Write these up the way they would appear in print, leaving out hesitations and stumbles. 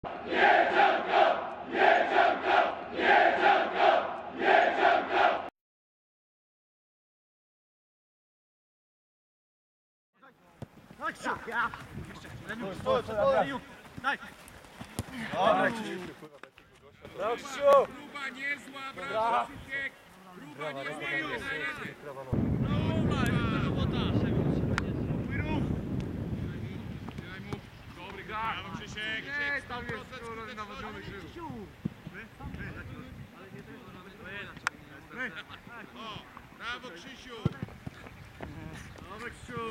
Próba niezła, brawo, Krzysiek! Próba niezła, dobry gard! Brawo, Krzysiek! Tam jest nawodzony Krzysiu! Brawo, Krzysiu! Brawo, Krzysiu!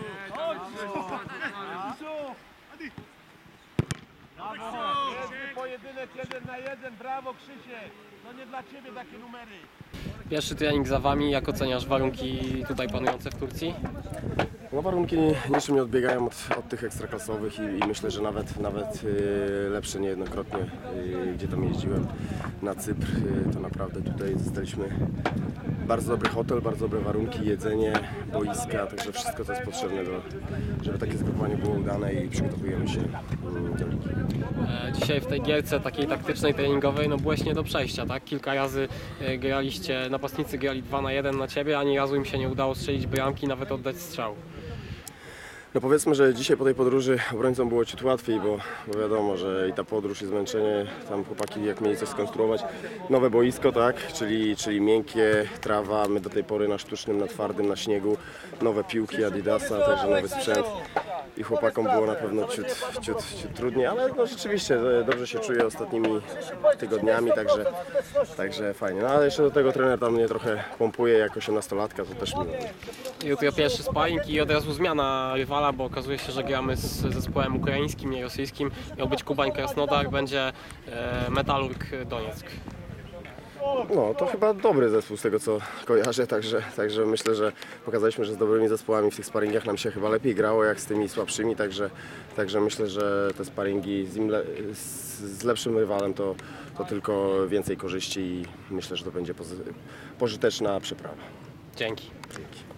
Pojedynek 1 na 1, brawo Krzysiek! No nie dla Ciebie takie numery! Pierwszy trening za Wami, jak oceniasz warunki tutaj panujące w Turcji? No warunki niczym nie odbiegają od tych ekstraklasowych i myślę, że nawet lepsze niejednokrotnie, gdzie tam jeździłem na Cypr, to naprawdę tutaj zostaliśmy bardzo dobry hotel, bardzo dobre warunki, jedzenie, boiska, także wszystko co jest potrzebne, żeby takie zgrupowanie było udane i przygotowujemy się do ligi. Dzisiaj w tej gierce takiej taktycznej, treningowej, no byłeś nie do przejścia, tak? Kilka razy graliście, napastnicy grali 2 na 1 na Ciebie, ani razu im się nie udało strzelić bramki, nawet oddać strzał. No powiedzmy, że dzisiaj po tej podróży obrońcom było ciut łatwiej, bo wiadomo, że i ta podróż i zmęczenie, tam chłopaki jak mieli coś skonstruować, nowe boisko, tak, czyli miękkie, trawa, my do tej pory na sztucznym, na twardym, na śniegu, nowe piłki Adidasa, także nowy sprzęt i chłopakom było na pewno ciut trudniej, ale no rzeczywiście dobrze się czuję ostatnimi tygodniami, także fajnie. No ale jeszcze do tego trener tam mnie trochę pompuje jak 18-latka, to też miło. Jutro pierwszy sparring i od razu zmiana rywala, bo okazuje się, że gramy z zespołem ukraińskim, nie rosyjskim. Miał być Kubań Krasnodar, będzie Metalurg Donieck. No to chyba dobry zespół z tego co kojarzę, także myślę, że pokazaliśmy, że z dobrymi zespołami w tych sparingach nam się chyba lepiej grało jak z tymi słabszymi, także myślę, że te sparingi z lepszym rywalem to tylko więcej korzyści i myślę, że to będzie pożyteczna przeprawa. Dzięki. Dzięki.